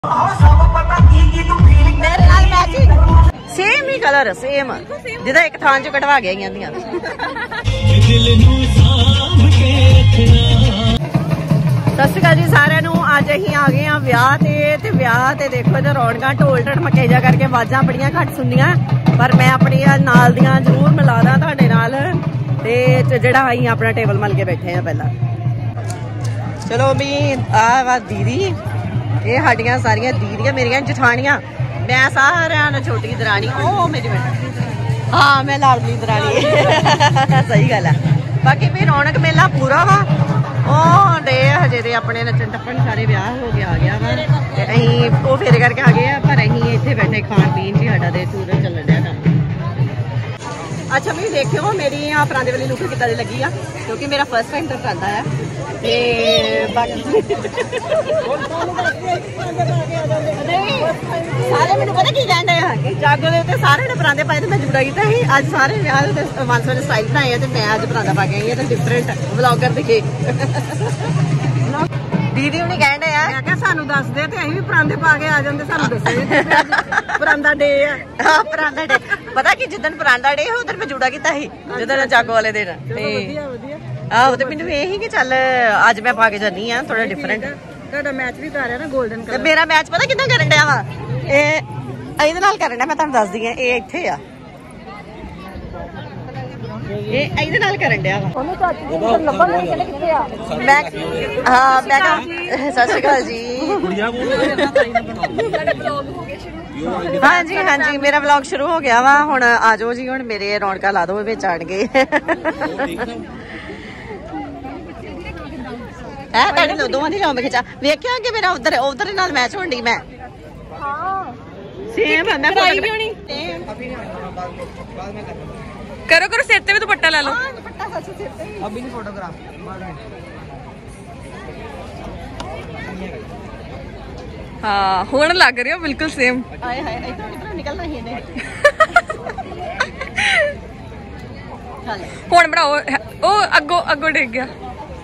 मेरे नाल matching same ही कलर सेम जिदा एक थान चो कटवा गया सत श्री अकाल जी सारिਆਂ ਨੂੰ ਅੱਜ ਅਸੀਂ आ गए हाँ ਵਿਆਹ ਤੇ देखो इधर रौनक ढोल ढड़मके जा करके आवाज़ां बड़ियां घट सुनदियां पर मैं अपनी नाल दियां जरूर मिला दा तुहाडे नाल ते जिहड़ा असीं अपना टेबल मल के बैठे हैं पहला चलो भी आ वा दीदी ये साडियां सारियां दीदियां मेरियां जठानियां मैं सारियां नाल छोटी दरानी ओ मेरी हाँ मैं लाडली दरानी सही गल है बाकी भी रौनक मेला पूरा वा डे हजे तो अपने नचन टप्पन सारे ब्याह हो गया आ गया वा वो फेरे करके आ गए पर अं इतने बैठे खान पीन से साडा तो टूर चलन दिया काम अच्छा भी देखियो मेरी परांदे वाली लुक कितना दी लगी आ क्योंकि मेरा फर्स्ट टाइम तो परांदा है ते बाकी सारे मैंने पता की कहते हैं जागो दे उत्ते सारे ने परांदे पाए मैं जुड़ा किया ही अज सारे ब्याह दे मानसर ने स्टाइल बनाए ते मैं अज परांदा पा के आई तो डिफरेंट व्लॉगर दिखे दीदी उन्हें कहने हैं मैं क्या सानू दस दे ते अहीं भी परांदे पा के आ जांदे सानू दसे परांदा डे है हां परांदा डे पता कि जिदन परांदा डे है उधर मैं जुड़ा किया ही जिदन जागो वाले दिन ते ਵਧੀਆ ਵਧੀਆ ਆਹੋ ਤੇ ਮੈਨੂੰ ਇਹ ਹੀ ਕਿ ਚੱਲ ਅੱਜ ਮੈਂ ਪਾ ਕੇ ਜਾਨੀ ਆ ਥੋੜਾ ਡਿਫਰੈਂਟ ਤੁਹਾਡਾ ਮੈਚ ਵੀ ਕਰ ਰਿਹਾ ਨਾ 골ਡਨ ਕਲਰ ਮੇਰਾ ਮੈਚ ਪਤਾ ਕਿੱਦਾਂ ਕਰਨ ਡਿਆ ਵਾ ਇਹ ਇਹਦੇ ਨਾਲ ਕਰਨ ਡਿਆ ਮੈਂ ਤੁਹਾਨੂੰ ਦੱਸਦੀ ਆ ਇਹ ਇੱਥੇ ਆ ਇਹ ਇਹਦੇ ਨਾਲ ਕਰਨ ਡਿਆ ਵਾ ਉਹਨੂੰ ਤਾਂ ਲੱਭਣ ਨਹੀਂ ਕਹਿੰਦੇ ਕਿੱਥੇ ਆ ਮੈਂ ਹਾਂ ਮੈਂ ਸਤਿ ਸ਼੍ਰੀ ਅਕਾਲ ਜੀ ਕੁੜੀਆਂ ਬੋਲ ਤੁਹਾਡਾ ਵਲੌਗ ਹੋ ਗਿਆ ਸ਼ੁਰੂ ਹਾਂਜੀ ਹਾਂਜੀ ਮੇਰਾ ਵਲੌਗ ਸ਼ੁਰੂ ਹੋ ਗਿਆ ਵਾ ਹੁਣ ਆ ਜਾਓ ਜੀ ਹੁਣ ਮੇਰੇ ਰੌਣਕਾਂ ਲਾ ਦਿਓ ਵਿੱਚ ਆਣ ਕੇ है ताड़ी लो दोवां दी लाओ मैं खिचा वेख्या कि मेरा उधर उधर नाल मैच होंदी मैं हां सेम है मैं फोटो भी होनी करो करो सिर ते भी दुपट्टा ले लो हां दुपट्टा सच सिर ते अभी नहीं फोटोग्राफ बाद में हां हुन लग रही हो बिल्कुल सेम हाय हाय इधर निकलना ही नहीं चल हुन बनाओ ओ अगो अगो डिग गया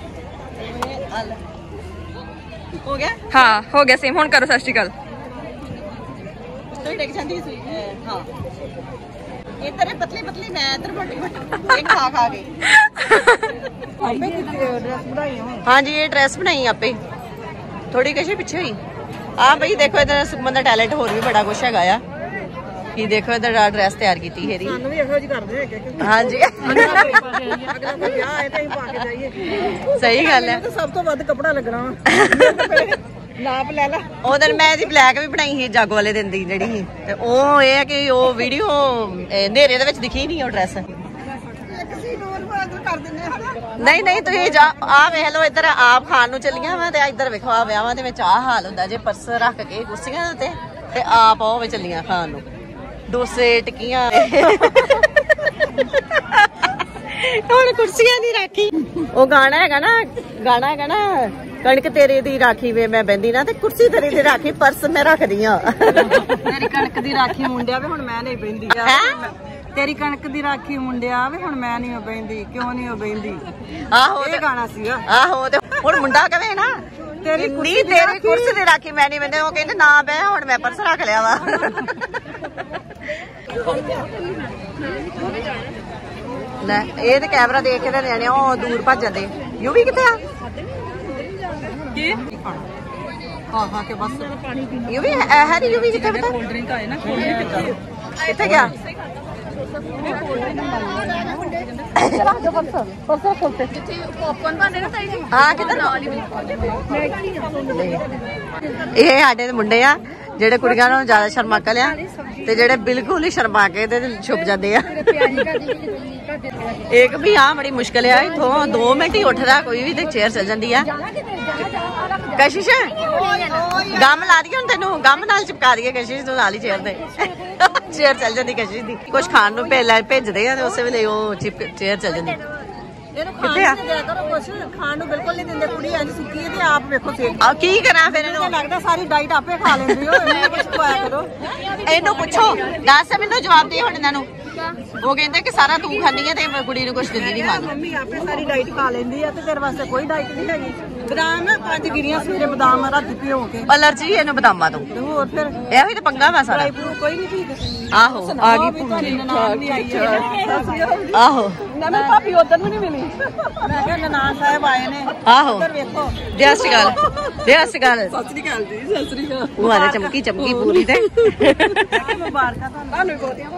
हो गया हाँ हो गया सेम हुन करो सत श्री अकाल तो डिग जांदी सी हां इधर पतली पतली मैं इधर मोटी मोटी खा खा के आपे ड्रेस बनाई है हां जी ये ड्रेस बनाई आपे थोड़ी कशे पीछे हुई हां भाई देखो इधर सुमन दा टैलेंट होर भी बड़ा कुछ हैगा आ कि देखो इधर ड्रेस तैयार की हेरी सानू भी ਇਹੋ ਜੀ ਕਰਦੇ ਹੈ हां जी अगला ਵਿਆਹ ਹੈ ਤਾਂ ਹੀ ਪਾ ਕੇ ਜਾਈਏ ਸਹੀ ਗੱਲ ਹੈ ਤਾਂ ਸਭ ਤੋਂ ਵੱਧ ਕੱਪੜਾ ਲੱਗਣਾ ਨਾਪ ਲੈ ਲੈ ਉਹਦਨ ਮੈਂ ਇਹਦੀ ਬਲੈਕ ਵੀ ਬਣਾਈ ਸੀ ਜਾਗੋ ਵਾਲੇ ਦਿਨ ਦੀ ਜਿਹੜੀ ਸੀ ਤੇ ਉਹ ਇਹ ਹੈ ਕਿ ਉਹ ਵੀਡੀਓ ਹਨੇਰੇ ਦੇ ਵਿੱਚ ਦਿਖੀ ਨਹੀਂ ਉਹ ਡਰੈਸ ਨਹੀਂ ਨਹੀਂ ਤੁਸੀਂ ਜਾ ਆ ਵੇਖ ਲਓ ਇੱਧਰ ਆਪ ਖਾਣ ਨੂੰ ਚੱਲੀਆਂ ਵਾ ਤੇ ਇੱਧਰ ਵੇਖੋ ਆ ਵਿਆਹਾਂ ਦੇ ਵਿੱਚ ਆ ਹਾਲ ਹੁੰਦਾ ਜੇ ਪਰਸ ਰੱਖ ਕੇ ਕੁਰਸੀਆਂ ਤੇ ਆਪ ਉਹ ਵੇ ਚੱਲੀਆਂ ਖਾਣ ਨੂੰ डोसे टिक्कियां ਹੁਣ ਕੁਰਸੀਆਂ ਦੀ ਰਾਖੀ ਉਹ ਗਾਣਾ ਹੈਗਾ ਨਾ ਕਣਕ ਤੇਰੇ ਦੀ ਰਾਖੀ ਵੇ ਮੈਂ ਬੈੰਦੀ ਨਾ ਤੇ ਕੁਰਸੀ ਤੇਰੀ ਦੀ ਰਾਖੀ ਪਰਸ ਮੈਂ ਰੱਖਦੀ ਆ ਤੇਰੀ ਕਣਕ ਦੀ ਰਾਖੀ ਮੁੰਡਿਆ ਵੇ ਹੁਣ ਮੈਂ ਨਹੀਂ ਬੈੰਦੀ ਤੇਰੀ ਕਣਕ ਦੀ ਰਾਖੀ ਮੁੰਡਿਆ ਵੇ ਹੁਣ ਮੈਂ ਨਹੀਂ ਬੈੰਦੀ ਕਿਉਂ ਨਹੀਂ ਬੈੰਦੀ ਆਹੋ ਇਹ ਗਾਣਾ ਸੀਗਾ ਆਹੋ ਤੇ ਹੁਣ ਮੁੰਡਾ ਕਵੇ ਨਾ ਤੇਰੀ ਕੁਰਸੀ ਦੀ ਰਾਖੀ ਮੈਂ ਨਹੀਂ ਬੈੰਦੀ ਉਹ ਕਹਿੰਦੇ ਨਾ ਬੈ ਹੁਣ ਮੈਂ ਪਰਸ ਰੱਖ ਲਿਆ ਵਾ ਲੈ ਇਹ ਤੇ ਕੈਮਰਾ ਦੇਖ ਕੇ ਤੇ ਨਿਆਣੇ ਉਹ ਦੂਰ ਭੱਜ ਜਾਂਦੇ ਯੂਵੀ ਕਿੱਥੇ ਆ ਕੀ ਖਾ ਕੇ ਬਸ ਯੂਵੀ ਹੈ ਨੀ ਯੂਵੀ ਕਿੱਥੇ ਪਤਾ ਕੋਲਡ ਡਰਿੰਕ ਆਏ ਨਾ ਕੋਲਡ ਡਰਿੰਕ ਕਿੱਥੇ ਗਿਆ ਹਾਂ ਕਿੱਧਰ ਇਹ ਸਾਡੇ ਮੁੰਡੇ ਆ ਜਿਹੜੇ ਕੁੜੀਆਂ ਨੂੰ ਜ਼ਿਆਦਾ ਸ਼ਰਮਾਕਲ ਆ ਤੇ ਜਿਹੜੇ ਬਿਲਕੁਲ ਹੀ ਸ਼ਰਮਾ ਕੇ ਤੇ ਛੁਪ ਜਾਂਦੇ ਆ ਇੱਕ ਵੀ ਆ ਬੜੀ ਮੁਸ਼ਕਿਲ ਆ ਇਥੋਂ 2 ਮਿੰਟ ਹੀ ਉੱਠਦਾ ਕੋਈ ਵੀ ਤੇ ਚੇਅਰ ਚੱਲ ਜਾਂਦੀ ਆ ਕਸ਼ਿਸ਼ ਗਮ ਲਾ ਦਈਏ ਹੁਣ ਤੈਨੂੰ ਗਮ ਨਾਲ ਚਿਪਕਾ ਦਈਏ ਕਸ਼ਿਸ਼ ਨੂੰ ਨਾਲ ਹੀ ਚੇਅਰ ਦੇ ਚੇਅਰ ਚੱਲ ਜਾਂਦੀ ਕਸ਼ਿਸ਼ ਦੀ ਕੁਝ ਖਾਣ ਨੂੰ ਭੇਜਦੇ ਆ ਤੇ ਉਸੇ ਵੇਲੇ ਉਹ ਚੇਅਰ ਚੱਲ ਜਾਂਦੀ ਕਿੱਥੇ ਆ ਖਾਣ ਨੂੰ ਬਿਲਕੁਲ ਨਹੀਂ ਦਿੰਦੇ ਕੁੜੀ ਅੱਜ ਸੁੱਕੀ ਹੈ ਤੇ ਆਪ ਵੇਖੋ ਸੇਕ ਆ ਕੀ ਕਰਾਂ ਫਿਰ ਇਹਨੂੰ ਲੱਗਦਾ ਸਾਰੀ ਡਾਈਟ ਆਪੇ ਖਾ ਲੈਂਦੀ ਹੋ ਇਹਨੂੰ ਕੁਝ ਖਵਾਇਆ ਕਰੋ ਇਹਨੂੰ ਪੁੱਛੋ ਦੱਸ ਮੈਨੂੰ ਜਵਾਬ ਦੇ ਹੁਣ ਇਹਨਾਂ ਨੂੰ ਉਹ ਕਹਿੰਦੇ ਕਿ ਸਾਰਾ ਤੂੰ ਖਾਂਦੀ ਹੈ ਤੇ ਕੁੜੀ ਨੂੰ ਕੁਝ ਦਿੰਦੀ ਨਹੀਂ ਖਾਣ ਮੰਮੀ ਆਪੇ ਸਾਰੀ ਡਾਈਟ ਖਾ ਲੈਂਦੀ ਆ ਤੇ ਤੇਰੇ ਵਾਸਤੇ ਕੋਈ ਡਾਈਟ ਨਹੀਂ ਹੈਗੀ ਬਦਾਮ 5 ਗਿਰੀਆਂ ਸਵੇਰੇ ਬਦਾਮ ਰਾਤੀ ਭਿਓ ਕੇ। ਅਲਰਜੀ ਇਹਨੂੰ ਬਦਾਮਾਂ ਤੋਂ। ਹੋਰ ਫਿਰ ਇਹੋ ਹੀ ਤਾਂ ਪੰਗਾ ਵਾ ਸਾਰਾ। ਕੋਈ ਨਹੀਂ ਠੀਕ। ਆਹੋ ਆ ਗਈ ਆਹੋ ਨਵੀਂ ਭਾਬੀ ਉਧਰ ਨੂੰ ਨਹੀਂ ਮਿਲੀ। ਮੈਂ ਕਿਹਾ ਨਨਾਣ ਸਾਹਿਬ ਆਏ ਨੇ। ਆਹੋ ਉਧਰ ਵੇਖੋ। ਜੈ ਸ਼੍ਰੀ ਅਕਾਲ ਜੈ ਸ਼੍ਰੀ ਅਕਾਲ। ਸਤਿ ਸ੍ਰੀ ਅਕਾਲ ਜੀ। ਸਤਿ ਸ੍ਰੀ ਅਕਾਲ। ਉਹ ਆ ਚਮਕੀ ਚਮਕੀ ਪੂਰੀ ਤੇ ਮੁਬਾਰਕਾਂ ਤੁਹਾਨੂੰ ਵੀ ਬਹੁਤੀਆਂ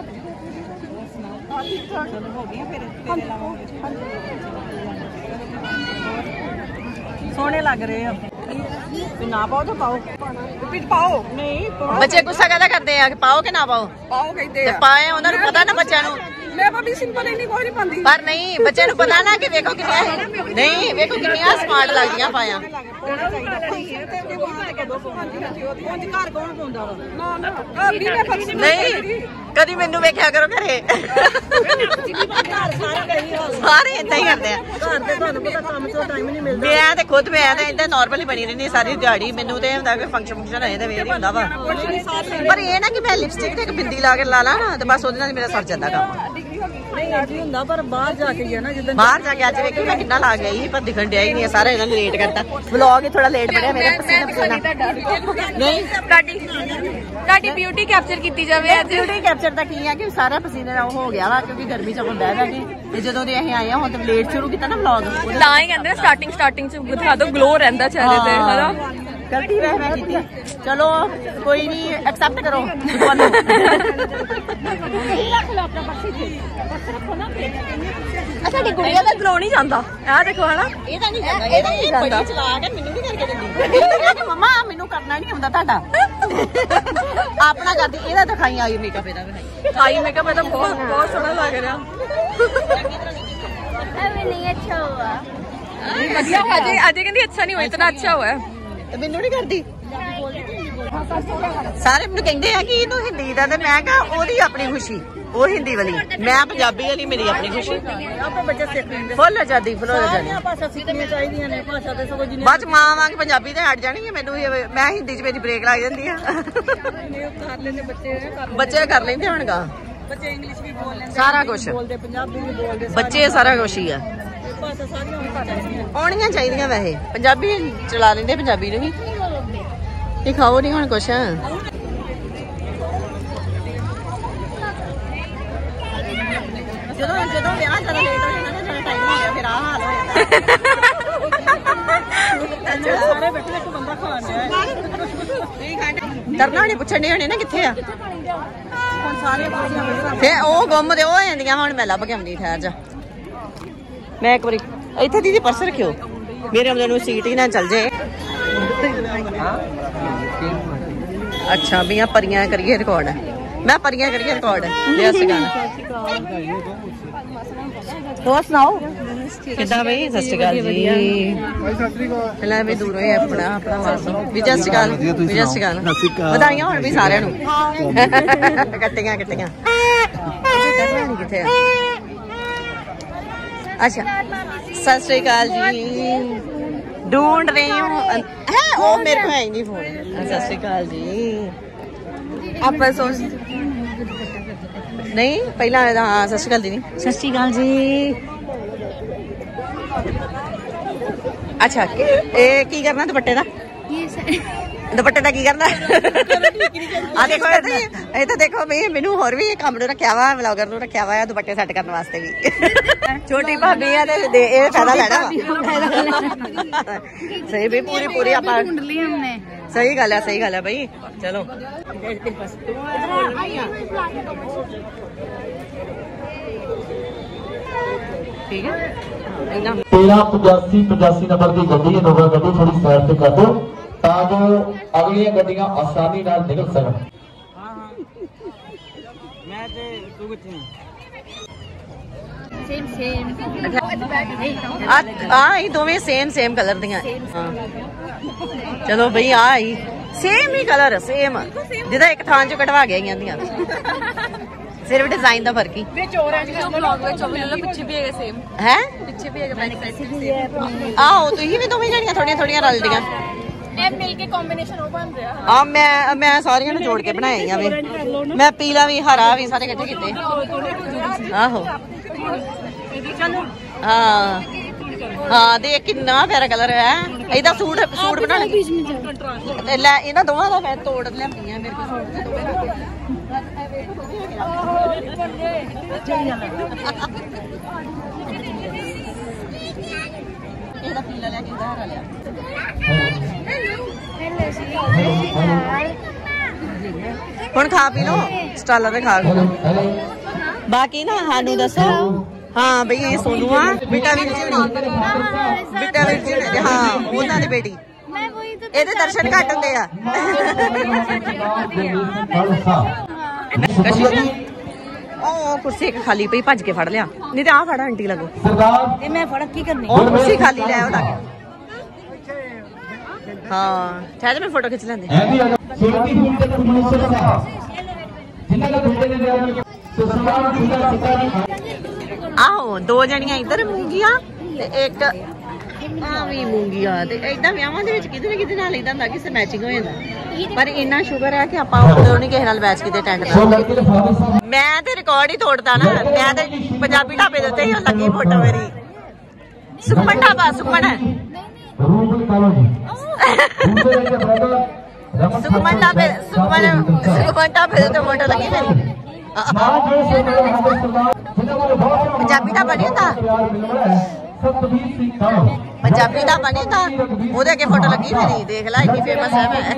ਹੋ ਗਈਆਂ ਫਿਰ ਸੋਹਣੇ ਲੱਗ ਰਹੇ ਆ। ਨਾ ਪਾਓ ਤਾਂ ਪਾਓ ਵਿੱਚ ਪਾਓ। ਨਹੀਂ ਬੱਚੇ ਗੁੱਸਾ ਕਾਹਦਾ ਕਰਦੇ ਆ ਕਿ ਪਾਓ ਕਿ ਨਾ ਪਾਓ? ਪਾਓ ਕਹਿੰਦੇ ਆ। ਪਾਏ ਉਹਨਾਂ ਨੂੰ ਪਤਾ ਨਾ ਬੱਚਿਆਂ ਨੂੰ। ਮੈਂ ਭਾਬੀ ਸਿੰਪਲ ਇੰਨੀ ਕੋਈ ਨਹੀਂ ਪਾਉਂਦੀ। ਪਰ ਨਹੀਂ ਬੱਚਿਆਂ ਨੂੰ ਪਤਾ ਨਾ ਕਿ ਵੇਖੋ ਕਿੰਨੀਆਂ ਨਹੀਂ ਵੇਖੋ ਕਿੰਨੀਆਂ ਸਮਾਰਟ ਲੱਗਦੀਆਂ ਪਾਇਆ। ਨਹੀਂ ਕਦੀ ਮੈਨੂੰ ਵੇਖਿਆ ਕਰੋ ਘਰੇ। ਸਾਰੇ ਏਦਾਂ ਹੀ ਕਰਦੇ ਆ। ਮੈਂ ਤੇ ਖੁਦ ਮੈਂ ਤਾਂ ਏਦਾਂ ਨਾਰਮਲੀ ਬਣੀ ਰਹਿੰਦੀ ਸਾਰੀ ਦਿਹਾੜੀ। ਮੈਨੂੰ ਤੇ ਹੁੰਦਾ ਕਿ ਫੰਕਸ਼ਨ ਫੰਕਸ਼ਨ ਆਏ ਤਾਂ ਵੇਖ ਹੀ ਹੁੰਦਾ ਵਾ। ਪਰ ਇਹ ਨਾ ਕਿ ਮੈਂ ਲਿਪਸਟਿਕ ਤੇ ਇੱਕ ਬਿੰਦੀ ਲਾ ਕੇ ਲਾ ਲਾ ਨਾ ਤੇ ਬਸ ਉਹਦੇ ਨਾਲ ਮੇਰਾ ਸਰ ਜਾਂਦਾ ਕੰਮ। ਨਹੀਂ ਅੱਜ ਹੁੰਦਾ ਪਰ ਬਾਹਰ ਜਾ ਕੇ ਗਿਆ ਨਾ ਜਦੋਂ ਬਾਹਰ ਜਾ ਕੇ ਅੱਜ ਵੇਖੀ ਮੈਂ ਕਿੰਨਾ ਲਾ ਗਿਆ ਪਰ ਦਿਖਣ ਡਿਆ ਹੀ ਨਹੀਂ ਸਾਰਾ ਇਹਨਾਂ ਨੇ ਲੇਟ ਕਰਤਾ। ਵਲੌਗ ਹੀ ਥੋੜਾ ਲੇਟ ਬਣਿਆ ਮੇਰਾ ਪਸੀਨਾ ਪਸੀਨਾ। ਨਹੀਂ ਤੁਹਾਡੀ ਬਿਊਟੀ ਕੈਪਚਰ ਕੀਤੀ ਜਾਵੇ। ਬਿਊਟੀ ਕੈਪਚਰ ਦਾ ਕੀ ਆ ਕਿ ਸਾਰਾ ਪਸੀਨੇ ਦਾ ਉਹ ਹੋ ਗਿਆ ਵਾ ਕਿਉਂਕਿ ਗਰਮੀ ਚ ਬਹਿ ਬਹਿ ਕੇ ਤੇ ਜਦੋਂ ਦੇ ਅਸੀਂ ਆਏ ਆ ਹੁਣ ਤੇ ਲੇਟ ਸ਼ੁਰੂ ਕੀਤਾ ਨਾ ਵਲੌਗ। ਤਾਂ ਹੀ ਕਹਿੰਦੇ ਸਟਾਰਟਿੰਗ ਚ ਦਿਖਾ ਦੋ ਗਲੋ ਰਹਿੰਦਾ ਚਿਹਰੇ ਤੇ ਹਨਾ। ਗਲਤੀ ਵੈਸੇ ਮੈਂ ਕੀਤੀ। ਚਲੋ ਕੋਈ ਨਹੀਂ ਐਕਸੈਪਟ ਕਰੋ ਤੁਹਾਨੂੰ। ਸਾਡੀ ਗੁੜੀਆ ਦਾ ਗਲੋ ਨਹੀਂ ਜਾਂਦਾ। ਆਹ ਦੇਖੋ ਹਨਾ ਇਹਦਾ ਨਹੀਂ ਜਾਂਦਾ। ਇਹਦਾ ਨਹੀਂ ਜਾਂਦਾ। ਚਲਾ ਕੇ ਮੈਨੂੰ ਨਹੀਂ ਕਰਕੇ ਦਿੰਦੀ। ਮਮਾ ਮੈਨੂੰ ਕਰਨਾ ਨਹੀਂ ਹੁੰਦਾ ਤੁਹਾਡਾ ਆਪਣਾ ਕਰਦੀ। ਇਹਦਾ ਦਿਖਾਈ ਆਈ ਮੇਕਅਪ ਇਹਦਾ ਦਿਖਾਈ। ਆਈ ਮੇਕਅਪ ਇਹਦਾ ਬਹੁਤ ਸੋਹਣਾ ਲੱਗ ਰਿਹਾ। नहीं अच्छा हुआ। ਵਧੀਆ ਅਜੇ ਕਹਿੰਦੀ ਅੱਛਾ ਨਹੀਂ ਹੋਇਆ ਇਤਨਾ ਅੱਛਾ ਹੋਇਆ। ਤੇ ਮੈਨੂੰ ਨਹੀਂ ਕਰਦੀ। ਸਾਰੇ ਮੈਨੂੰ ਕਹਿੰਦੇ ਆ ਕਿ ਇਹਨੂੰ ਹਿੰਦੀ ਦਾ ਤੇ ਮੈਂ ਕਿਹਾ ਉਹਦੀ ਆਪਣੀ ਖੁਸ਼ੀ ਉਹ ਹਿੰਦੀ ਵਾਲੀ ਮੈਂ ਪੰਜਾਬੀ ਵਾਲੀ ਮੇਰੀ ਆਪਣੀ ਖੁਸ਼ੀ। ਆਪੇ ਬੱਚੇ ਸਿੱਖ ਲੈਂਦੇ। ਫੁੱਲ ਆਜ਼ਾਦੀ ਫੁੱਲ ਆਜ਼ਾਦੀ। ਭਾਸ਼ਾ ਸਿੱਖਣੀਆਂ ਚਾਹੀਦੀਆਂ ਨੇ। ਭਾਸ਼ਾ ਤੇ ਸਗੋਂ ਜਿੰਨੀ ਬਾਅਦ ਚ ਮਾਂ ਵਾਂਗ ਪੰਜਾਬੀ ਤੇ ਹਟ ਜਾਣੀ ਹੈ ਮੈਨੂੰ। ਮੈਂ ਹਿੰਦੀ ਚ ਮੇਰੀ ਬ੍ਰੇਕ ਲੱਗ ਜਾਂਦੀ ਆ। ਕਰ ਲੈਂਦੇ ਬੱਚੇ ਕਰ ਲੈਂਦੇ ਹੋਣਗਾ। ਬੱਚੇ ਇੰਗਲਿਸ਼ ਵੀ ਬੋਲ ਲੈਂਦੇ ਸਾਰਾ ਕੁਝ ਬੋਲਦੇ ਪੰਜਾਬੀ ਵੀ ਬੋਲਦੇ। ਬੱਚੇ ਸਾਰਾ ਕੁਝ ਹੀ ਆ। ਭਾਸ਼ਾ ਸਾਰੀਆਂ ਆਉਣੀਆਂ ਚਾਹੀਦੀਆਂ ਵੈਸੇ। ਪੰਜਾਬੀ ਚਲਾ ਲੈਂਦੇ ਪੰਜਾਬੀ ਨੂੰ ਵੀ। ਇਹ ਖਾਓ ਨਹੀਂ ਹੁਣ ਕੁਛ। ਜਦੋਂ ਵਿਆਹ ਜ਼ਿਆਦਾ ਲੇਟ ਹੋ ਜਾਂਦਾ ਨਾ ਜਦੋਂ ਟਾਈਮ ਹੋ ਗਿਆ ਫਿਰ ਆਹ ਹਾਲ ਹੋ ਜਾਂਦਾ। ਸਾਰੇ ਬੈਠੇ ਇੱਕ ਬੰਦਾ ਖਾਣ ਡਿਆ। ਤਰਨਾ ਨੇ ਪੁੱਛਣ ਦੇ ਹੋਣੇ ਨਾ ਕਿੱਥੇ ਆ। ਹੁਣ ਸਾਰੇ ਫੇ ਉਹ ਗੁੰਮ ਦੇ ਹੋ ਜਾਂਦੀਆਂ। ਹੁਣ ਮੈਂ ਲੱਭ ਕੇ ਆਉਂਦੀ ਠਹਿਰ ਜਾ। ਮੈਂ ਇੱਕ ਵਾਰੀ ਇੱਥੇ ਦੀਦੀ ਪਰਸ ਰੱਖਿਓ ਮੇਰੇ ਆਉਂਦੇ ਨੂੰ ਸੀਟ ਹੀ ਨਾ ਚੱਲ ਜੇ। ਅੱਛਾ ਵੀ ਆ ਪਰੀਆਂ ਕਰੀਏ ਰਿਕਾਰਡ। ਮੈਂ ਪਰੀਆਂ ਕਰੀਏ ਰਿਕਾਰਡ। ਜੈ ਸ਼੍ਰੀ ਅਕਾਲ। ਹੋਰ ਸੁਣਾਓ ਕਿੱਦਾਂ ਬਈ? ਸਤਿ ਸ਼੍ਰੀ ਅਕਾਲ ਜੀ। ਪਹਿਲਾਂ ਵੀ ਦੂਰੋਂ ਹੀ ਆਪਣਾ ਮਾਸੋ ਵੀ ਸਤਿ ਸ਼੍ਰੀ ਅਕਾਲ। ਵੀ ਸਤਿ ਸ਼੍ਰੀ ਅਕਾਲ। ਵਧਾਈਆਂ ਹੁਣ ਵੀ ਸਾਰਿਆਂ ਨੂੰ। ਕੱਟੀਆਂ ਕਿੱਥੇ ਆ? ਅੱਛਾ ਸਤਿ ਸ਼੍ਰੀ ਅਕਾਲ ਜੀ। ढूंढ रही हूँ है वो मेरे को है नहीं फोन। सत श्री अकाल जी। आप सोच नहीं पहला हाँ सत श्री अकाल दी नहीं। सत श्री अकाल जी। अच्छा की करना दुपट्टे का? दुपट्टे का की करना? आ देखो ये तो देखो भाई मैनू होर भी काम नूं रखिया वा व्लॉगर नूं रखिया वा दुपट्टे सेट करने वास्ते भी। छोटी भाभी है ते ये फायदा लेना सही भाई पूरी आप सही गल है भाई। चलो ठीक है 1385 नंबर की गड्डी है। नंबर गड्डी थोड़ी साइड से कर दो ताकि अगलियां गड्डियां आसानी नाल निकल सकन। मैं ते तू किथे सेम आ दोवें सेम कलर दियां। चलो भाई आ आई सेम ही कलर सेम जिदा एक थान चो कटवा के आईयां दियां। सिर्फ डिजाइन का फर्क ही है। आहो तुसीं भी दोवें जणियां थोड़ियां रल दियां। मिल के कॉम्बिनेशन हो बन रहा। मैं सारियां नूं जोड़ के बनाई वे। मैं पीला भी हरा भी सारे इकट्ठे कीते। आहो हाँ हाँ देख कितना प्यारा कलर है ਇਹਦਾ सूट बनाने ਲੈ ਇਹਨਾਂ ਦੋਵਾਂ ਦਾ ਮੈਂ ਤੋੜ ਲਿਆਂਦੀ ਆ ਮੇਰੇ ਕੋਲ सूट ਤੇ ਦੋਵੇਂ ਰੱਖ ਇਹਦਾ ਪੀਲਾ ਲੈ ਕੇ ਉਧਾਰ ਲਿਆ ਹੁਣ ਖਾ ਪੀ ਲੋ ਸਟਾਲਾਂ ਤੇ ਖਾ ਲੋ ਬਾਕੀ ਨਾ ਸਾਨੂੰ ਦੱਸੋ हाँ भई ये सोनू आ बेटा वीर जी हाँ उन्हां दी बेटी ਇਹਦੇ ਦਰਸ਼ਨ ਘੱਟ ਹੁੰਦੇ ਆ ਉਹ ਕੁਰਸੀ ਇੱਕ ਖਾਲੀ ਪਈ ਭੱਜ ਕੇ ਫੜ ਲਿਆ ਨਹੀਂ ਤੇ ਆ ਫੜ ਆਂਟੀ ਲੱਗੋ ਤੇ ਮੈਂ ਫੜ ਕੀ ਕਰਨੀ ਉਹ ਕੁਰਸੀ ਖਾਲੀ ਲੈ ਉਹ ਲੱਗ ਹਾਂ ਠਹਿਰ ਮੈਂ ਫੋਟੋ ਖਿੱਚ ਲੈਂਦੇ ਆਹੋ ਦੋ ਜਣੀਆਂ ਇੱਧਰ ਮੂੰਗੀਆਂ ਤੇ ਇੱਕ ਆ ਵੀ ਮੂੰਗੀਆਂ ਤੇ ਏਦਾਂ ਵਿਆਹਾਂ ਦੇ ਵਿੱਚ ਕਿਤੇ ਨਾ ਕਿਤੇ ਨਾਲ ਇਦਾਂ ਹੁੰਦਾ ਕਿਸੇ ਮੈਚਿੰਗ ਹੋ ਜਾਂਦਾ ਪਰ ਇੰਨਾ ਸ਼ੁਕਰ ਹੈ ਕਿ ਆਪਾਂ ਉਦੋਂ ਨਹੀਂ ਕਿਸੇ ਨਾਲ ਮੈਚ ਕੀਤੇ ਟੈਂਟ ਨਾਲ ਮੈਂ ਤੇ ਰਿਕਾਰਡ ਹੀ ਤੋੜਦਾ ਨਾ ਮੈਂ ਤੇ ਪੰਜਾਬੀ ਢਾਬੇ ਦੇ ਉੱਤੇ ਹੀ ਲੱਗੀ ਫੋਟੋ ਮੇਰੀ ਸੁਖਮਨ ਢਾਬਾ ਸੁਖਮਨ ਢਾਬੇ ਦੇ ਉੱਤੇ ਫੋਟੋ ਲੱਗੀ ਮੇਰੀ ਪੰਜਾਬੀ ਢਾਬਾ ਨਹੀਂ ਹੁੰਦਾ ਪੰਜਾਬੀ ਢਾਬਾ ਨਹੀਂ ਹੁੰਦਾ ਉਹਦੇ ਅੱਗੇ ਫੋਟੋ ਲੱਗੀ ਮੇਰੀ ਦੇਖ ਲੈ ਇੰਨੀ ਫੇਮਸ ਹੈ ਮੈਂ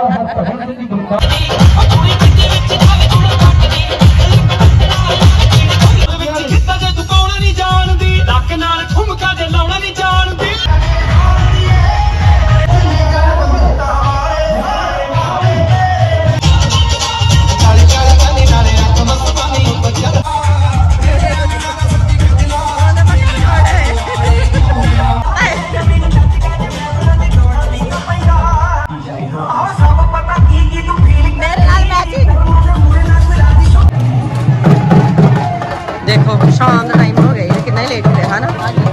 देखो शाम का टाइम हो गया कितना लेट हो रहा है ना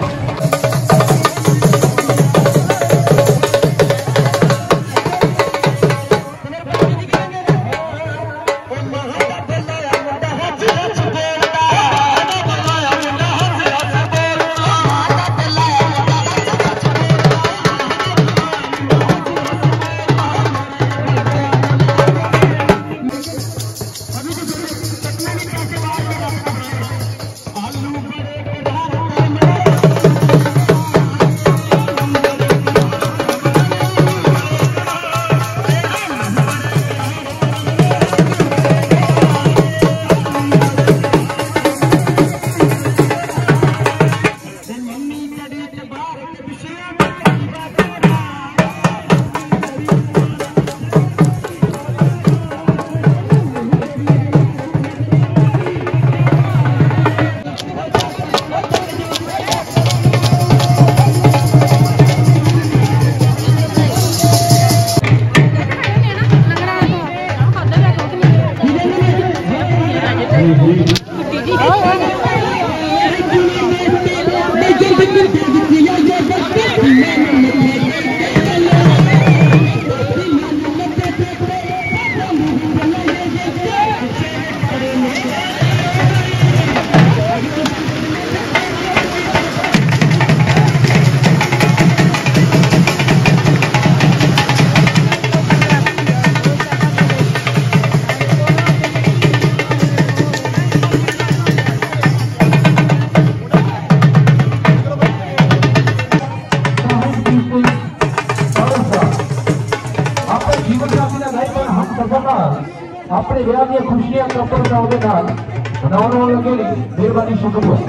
अपने विआह दी खुशियां कपल का ਉਹਦੇ ਨਾਲ ਮਨਾਉਣ ਲੱਗੇ ਮਿਹਰਬਾਨੀ ਸ਼ੁਕਰੀਆ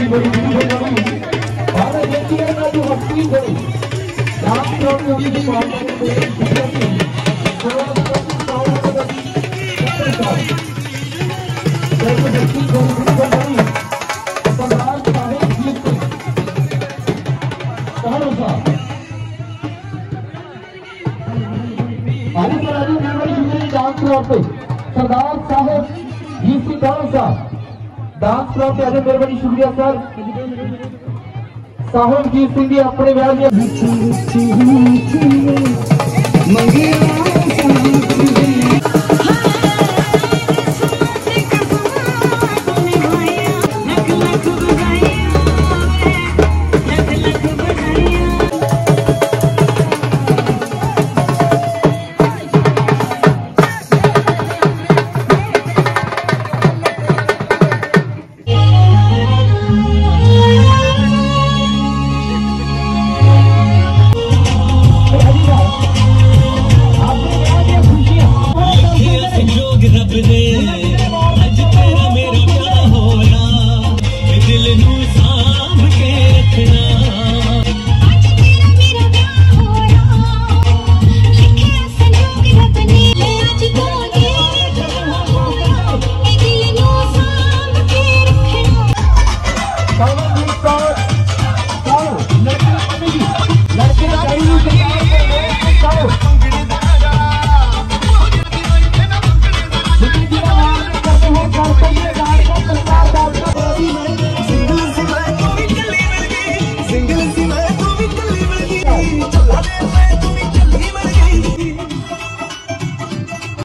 बड़ी और देखिए ना जो हस्ती बड़ी डांस ट्रॉफी होगी तो सरदार साहब जीसी कौन सा डांस ट्रॉफी अरे मेरे बड़ी शुक्रिया सर साहबजीत सिंह जी अपने व्याह रब ने